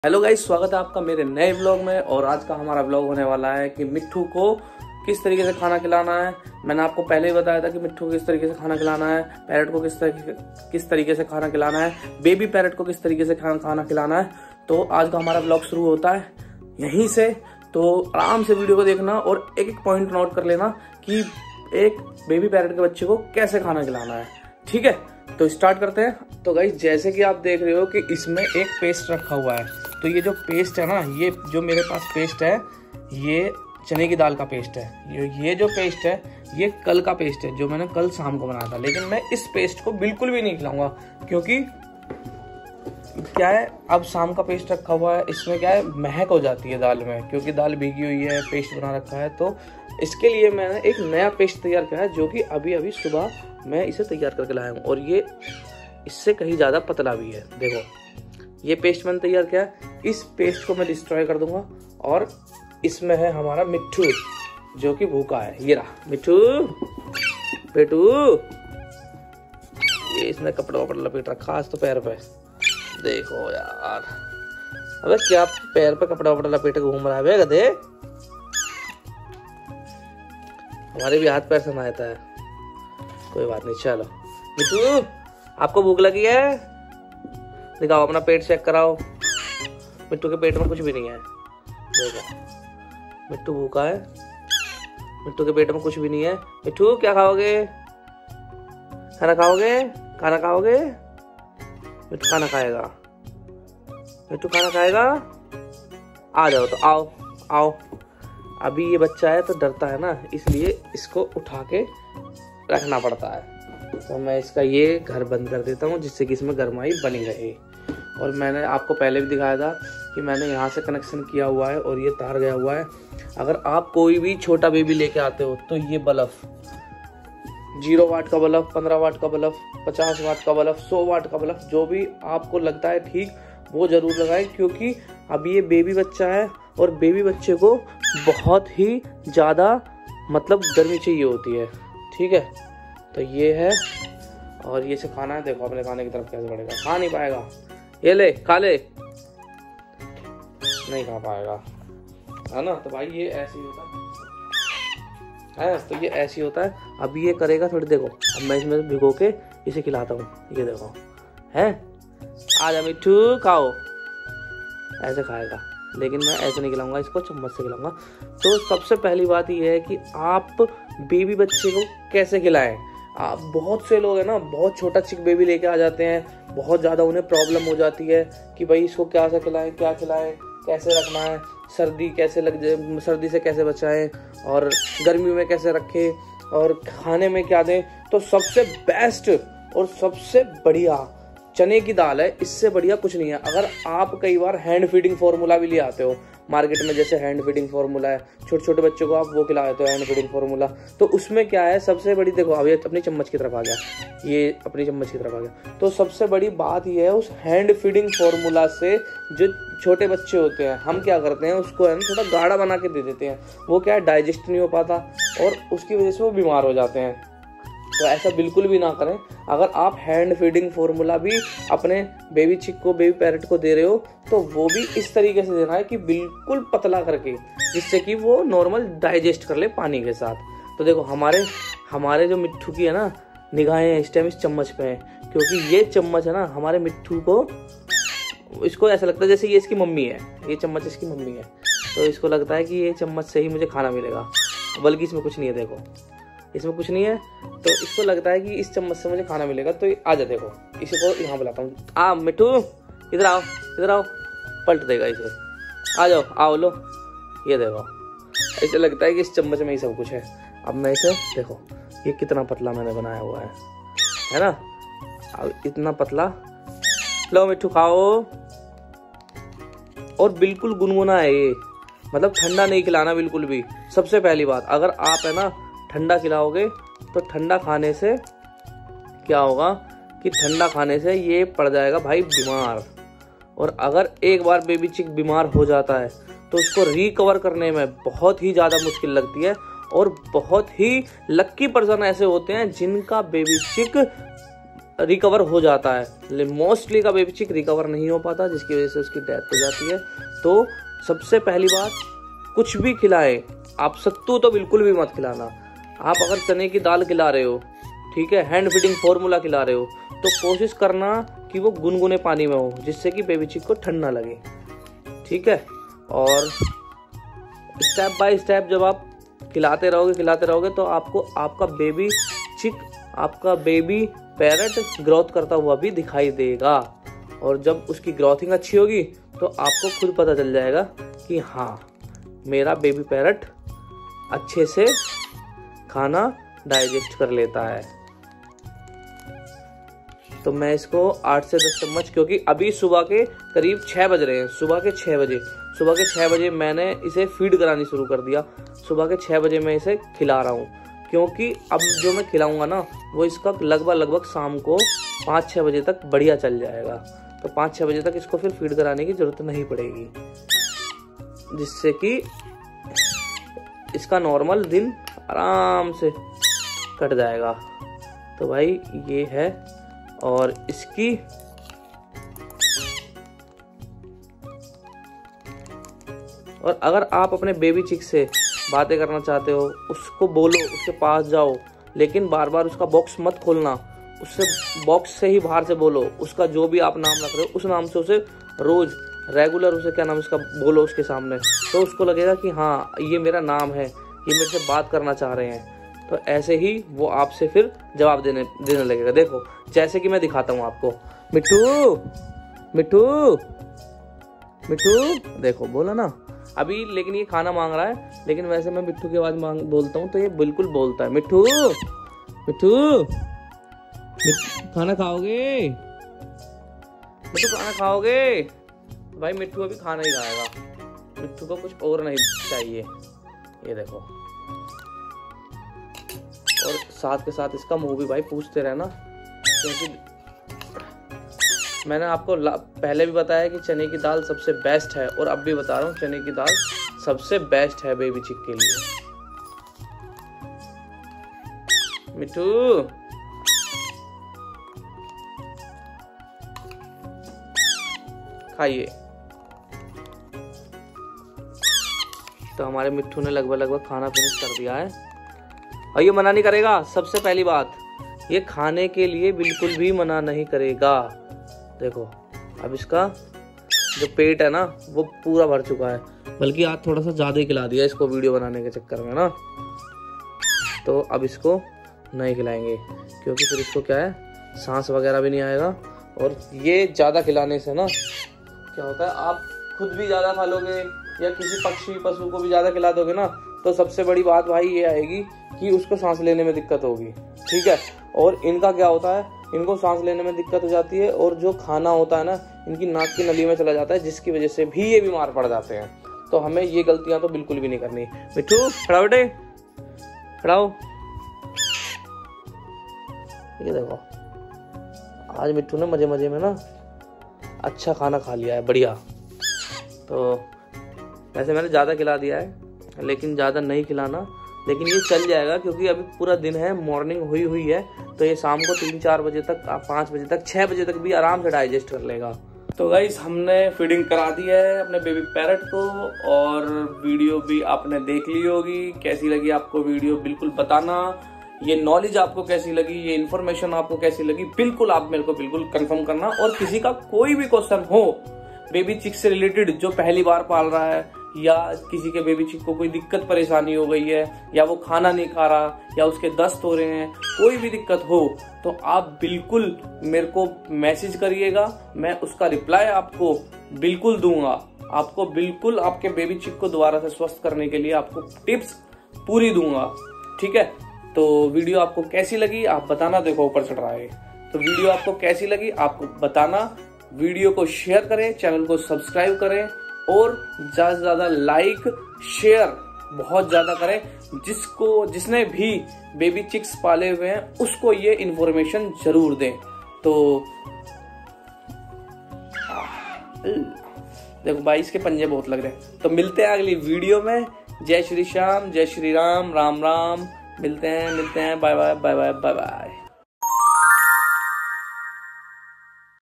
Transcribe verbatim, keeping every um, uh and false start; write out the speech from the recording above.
Hello guys, स्वागत है आपका मेरे नए व्लॉग में। और आज का हमारा व्लॉग होने वाला है कि मिट्ठू को किस तरीके से खाना खिलाना है। मैंने आपको पहले ही बताया था कि मिट्ठू को किस तरीके से खाना खिलाना है, पैरट को किस तरीके किस तरीके से खाना खिलाना है, बेबी पैरट को किस तरीके से खाना खाना खिलाना है। तो आज का हमारा व्लॉग शुरू होता है यहीं से। तो आराम से वीडियो को देखना और एक एक पॉइंट नोट कर लेना कि एक बेबी पैरट के बच्चे को कैसे खाना खिलाना है। ठीक है, तो स्टार्ट करते हैं। तो गाइस, जैसे कि आप देख रहे हो कि इसमें एक पेस्ट रखा हुआ है। तो ये जो पेस्ट है ना, ये जो मेरे पास पेस्ट है, ये चने की दाल का पेस्ट है। ये ये जो पेस्ट है, ये कल का पेस्ट है जो मैंने कल शाम को बनाया था। लेकिन मैं इस पेस्ट को बिल्कुल भी नहीं खिलाऊंगा, क्योंकि क्या है, अब शाम का पेस्ट रखा हुआ है, इसमें क्या है, महक हो जाती है दाल में, क्योंकि दाल भीगी हुई है, पेस्ट बना रखा है। तो इसके लिए मैंने एक नया पेस्ट तैयार किया है, जो कि अभी अभी सुबह मैं इसे तैयार करके लाया हूँ। और ये इससे कहीं ज़्यादा पतला भी है। देखो, ये पेस्ट मैंने तैयार किया है। इस पेस्ट को मैं डिस्ट्रॉय कर दूंगा। और इसमें है हमारा मिट्ठू, जो कि भूखा है। ये रहा मिट्ठू, पेटू। ये इसने कपड़ा वपड़ा लपेट रखा आज तो पैर पे। देखो यार, अबे क्या पैर पे कपड़ा वपड़ा लपेट के घूम रहा है गधे। हमारे भी हाथ पैर समाता है, कोई बात नहीं। चलो मिट्ठू, आपको भूख लगी है? दिखाओ, अपना पेट चेक कराओ। मिट्टू के पेट में कुछ भी नहीं है। देखो, मिट्टू भूखा है, मिट्टू के पेट में कुछ भी नहीं है। मिट्टू, क्या खाओगे? खाना खाओगे? खाना खाओगे? मिट्टू खाना खाएगा, मिट्टू खाना खाएगा। आ जाओ, तो आओ आओ। अभी ये बच्चा है तो डरता है ना, इसलिए इसको उठा के रखना पड़ता है। तो मैं इसका ये घर बंद कर देता हूँ, जिससे कि इसमें गर्माई बनी रहे। और मैंने आपको पहले भी दिखाया था कि मैंने यहाँ से कनेक्शन किया हुआ है और ये तार गया हुआ है। अगर आप कोई भी छोटा बेबी लेके आते हो तो ये बल्ब, जीरो वाट का बल्ब, पंद्रह वाट का बल्ब, पचास वाट का बल्ब, सौ वाट का बल्ब, जो भी आपको लगता है ठीक, वो जरूर लगाएं। क्योंकि अभी ये बेबी बच्चा है और बेबी बच्चे को बहुत ही ज़्यादा मतलब गर्मी चाहिए होती है। ठीक है, तो ये है। और ये से खाना है। देखो अपने खाने की तरफ कैसे बढ़ेगा, खा नहीं पाएगा। ये ले, खा ले, नहीं खा पाएगा, है ना। तो भाई ये ऐसे ही होता है, तो ये ऐसे ही होता है। अभी ये करेगा थोड़ी। देखो, अब मैं इसमें भिगो के इसे खिलाता हूँ। ये देखो, है, आजा मिट्ठू, खाओ। ऐसे खाएगा, लेकिन मैं ऐसे नहीं खिलाऊंगा, इसको चम्मच से खिलाऊंगा। तो सबसे पहली बात ये है कि आप बेबी बच्चे को कैसे खिलाएं। आप बहुत से लोग हैं ना, बहुत छोटा चिक बेबी लेके आ जाते हैं, बहुत ज़्यादा उन्हें प्रॉब्लम हो जाती है कि भाई इसको क्या सा खिलाएं, क्या खिलाएं, कैसे रखना है, सर्दी कैसे लग जाए, सर्दी से कैसे बचाएं, और गर्मी में कैसे रखें, और खाने में क्या दें। तो सबसे बेस्ट और सबसे बढ़िया चने की दाल है, इससे बढ़िया कुछ नहीं है। अगर आप कई बार हैंड फीडिंग फार्मूला भी ले आते हो मार्केट में, जैसे हैंड फीडिंग फार्मूला है, छोटे छोटे बच्चों को आप वो खिलाते हो हैंड फीडिंग फार्मूला, तो उसमें क्या है, सबसे बड़ी, देखो अब ये अपनी चम्मच की तरफ आ गया, ये अपनी चम्मच की तरफ आ गया। तो सबसे बड़ी बात ये है, उस हैंड फीडिंग फार्मूला से जो छोटे बच्चे होते हैं, हम क्या करते हैं, उसको है ना थोड़ा गाढ़ा बना के दे देते हैं। वो क्या है, डाइजेस्ट नहीं हो पाता और उसकी वजह से वो बीमार हो जाते हैं। तो ऐसा बिल्कुल भी ना करें। अगर आप हैंड फीडिंग फार्मूला भी अपने बेबी चिक को, बेबी पैरट को दे रहे हो, तो वो भी इस तरीके से देना है कि बिल्कुल पतला करके, जिससे कि वो नॉर्मल डाइजेस्ट कर ले पानी के साथ। तो देखो, हमारे हमारे जो मिट्ठू की है ना, निगाहें इस टाइम इस चम्मच पे है, क्योंकि ये चम्मच है ना, हमारे मिट्ठू को, इसको ऐसा लगता है जैसे ये इसकी मम्मी है, ये चम्मच इसकी मम्मी है। तो इसको लगता है कि ये चम्मच से ही मुझे खाना मिलेगा, बल्कि इसमें कुछ नहीं है। देखो, इसमें कुछ नहीं है, तो इसको लगता है कि इस चम्मच से मुझे खाना मिलेगा। तो आजा, देखो, इसी को यहाँ बुलाता हूँ। आ मिट्टू, इधर आओ, इधर आओ। पलट देगा इसे। आ जाओ, आओ, लो, ये देखो, इसे लगता है कि इस चम्मच में ही सब कुछ है। अब मैं इसे, देखो, ये कितना पतला मैंने बनाया हुआ है, है ना। अब इतना पतला, लो मिट्टू, खाओ। और बिल्कुल गुनगुना है ये, मतलब ठंडा नहीं खिलाना बिल्कुल भी। सबसे पहली बात, अगर आप है ना ठंडा खिलाओगे तो ठंडा खाने से क्या होगा कि ठंडा खाने से ये पड़ जाएगा भाई बीमार। और अगर एक बार बेबी चिक बीमार हो जाता है तो उसको रिकवर करने में बहुत ही ज़्यादा मुश्किल लगती है। और बहुत ही लक्की पर्सन ऐसे होते हैं जिनका बेबी चिक रिकवर हो जाता है, मोस्टली का बेबी चिक रिकवर नहीं हो पाता, जिसकी वजह से उसकी डेथ हो जाती है। तो सबसे पहली बात, कुछ भी खिलाएं आप, सत्तू तो बिल्कुल भी मत खिलाना। आप अगर चने की दाल खिला रहे हो, ठीक है, हैंड फीडिंग फॉर्मूला खिला रहे हो, तो कोशिश करना कि वो गुनगुने पानी में हो, जिससे कि बेबी चिक को ठंड ना लगे, ठीक है। और स्टेप बाय स्टेप जब आप खिलाते रहोगे खिलाते रहोगे तो आपको आपका बेबी चिक, आपका बेबी पैरट ग्रोथ करता हुआ भी दिखाई देगा। और जब उसकी ग्रोथिंग अच्छी होगी तो आपको खुद पता चल जाएगा कि हाँ, मेरा बेबी पैरट अच्छे से खाना डाइजेस्ट कर लेता है। तो मैं इसको आठ से दस चम्मच, क्योंकि अभी सुबह के करीब छः बज रहे हैं, सुबह के छः बजे सुबह के छः बजे मैंने इसे फीड करानी शुरू कर दिया। सुबह के छः बजे मैं इसे खिला रहा हूँ, क्योंकि अब जो मैं खिलाऊंगा ना वो इसका लगभग लगभग शाम को पाँच छः बजे तक बढ़िया चल जाएगा। तो पाँच छः बजे तक इसको फिर फीड कराने की ज़रूरत नहीं पड़ेगी, जिससे कि इसका नॉर्मल दिन आराम से कट जाएगा। तो भाई ये है। और इसकी और अगर आप अपने बेबी चिक से बातें करना चाहते हो, उसको बोलो, उसके पास जाओ, लेकिन बार बार उसका बॉक्स मत खोलना। उससे बॉक्स से ही बाहर से बोलो, उसका जो भी आप नाम रख रहे हो उस नाम से उसे रोज रेगुलर उसे क्या नाम उसका बोलो उसके सामने, तो उसको लगेगा कि हाँ ये मेरा नाम है, ये मेरे से बात करना चाह रहे हैं। तो ऐसे ही वो आपसे फिर जवाब देने देने लगेगा। देखो जैसे कि मैं दिखाता हूँ आपको, मिट्टू मिट्टू मिट्टू, देखो बोला ना अभी, लेकिन ये खाना मांग रहा है, लेकिन वैसे मैं मिट्टू की आवाज मांग बोलता हूँ तो ये बिल्कुल बोलता है, मिट्टू मिट्टू खाना खाओगे, मिट्टू खाना खाओगे। भाई मिट्टू अभी खाना ही खाएगा, मिट्टू को कुछ और नहीं चाहिए, ये देखो। और साथ के साथ इसका मुंह भी भाई पूछते रहना, क्योंकि मैंने आपको पहले भी बताया कि चने की दाल सबसे बेस्ट है, और अब भी बता रहा हूँ चने की दाल सबसे बेस्ट है बेबी चिक के लिए। मिट्टू खाइए। तो हमारे मिट्टू ने लगभग लगभग खाना फिनिश कर दिया है, और ये मना नहीं करेगा। सबसे पहली बात, ये खाने के लिए बिल्कुल भी मना नहीं करेगा। देखो अब इसका जो पेट है ना वो पूरा भर चुका है, बल्कि आज थोड़ा सा ज्यादा ही खिला दिया इसको वीडियो बनाने के चक्कर में ना। तो अब इसको नहीं खिलाएंगे, क्योंकि फिर इसको क्या है, सांस वगैरह भी नहीं आएगा। और ये ज्यादा खिलाने से ना क्या होता है, आप खुद भी ज्यादा खा लोगे या किसी पक्षी पशु को भी ज्यादा खिला दोगे ना, तो सबसे बड़ी बात भाई ये आएगी कि उसको सांस लेने में दिक्कत होगी, ठीक है। और इनका क्या होता है, इनको सांस लेने में दिक्कत हो जाती है, और जो खाना होता है ना इनकी नाक की नली में चला जाता है, जिसकी वजह से भी ये बीमार पड़ जाते हैं। तो हमें ये गलतियां तो बिल्कुल भी नहीं करनी। मिट्टू खड़ा बेटे, खड़ाओ। ये देखो आज मिट्टू ने मजे मजे में ना अच्छा खाना खा लिया है, बढ़िया। तो वैसे मैंने ज़्यादा खिला दिया है, लेकिन ज़्यादा नहीं खिलाना, लेकिन ये चल जाएगा, क्योंकि अभी पूरा दिन है, मॉर्निंग हुई हुई है, तो ये शाम को तीन चार बजे तक, पाँच बजे तक, छः बजे तक भी आराम से डाइजेस्ट कर लेगा। तो गाइस हमने फीडिंग करा दी है अपने बेबी पैरट को, और वीडियो भी आपने देख ली होगी। कैसी लगी आपको वीडियो बिल्कुल बताना, ये नॉलेज आपको कैसी लगी, ये इन्फॉर्मेशन आपको कैसी लगी, बिल्कुल आप मेरे को बिल्कुल कंफर्म करना। और किसी का कोई भी क्वेश्चन हो बेबी चिक से रिलेटेड, जो पहली बार पाल रहा है, या किसी के बेबी चिक को कोई दिक्कत परेशानी हो गई है, या वो खाना नहीं खा रहा, या उसके दस्त हो रहे हैं, कोई भी दिक्कत हो, तो आप बिल्कुल मेरे को मैसेज करिएगा, मैं उसका रिप्लाई आपको बिल्कुल दूंगा। आपको बिल्कुल आपके बेबी चिक को दोबारा से स्वस्थ करने के लिए आपको टिप्स पूरी दूंगा, ठीक है। तो वीडियो आपको कैसी लगी आप बताना, देखो ऊपर चढ़ रहा है। तो वीडियो आपको कैसी लगी आपको बताना, वीडियो को शेयर करें, चैनल को सब्सक्राइब करें, और ज्यादा से ज्यादा लाइक शेयर बहुत ज्यादा करें। जिसको जिसने भी बेबी चिक्स पाले हुए हैं उसको ये इन्फॉर्मेशन जरूर दें। तो देखो भाई इसके पंजे बहुत लग रहे हैं। तो मिलते हैं अगली वीडियो में। जय श्री श्याम, जय श्री राम, राम राम। मिलते हैं मिलते हैं bye bye bye bye bye bye.